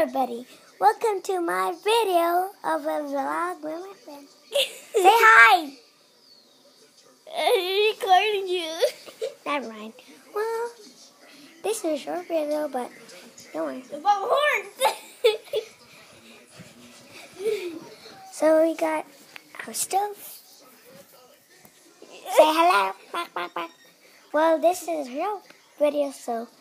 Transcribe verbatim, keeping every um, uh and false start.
everybody, welcome to my video of a vlog with my friend. Say hi! I'm recording you. Never mind. Well, this is a short video, but don't worry. About horns. So we got our stove. Say hello. Back, back, back. Well, this is a real video, so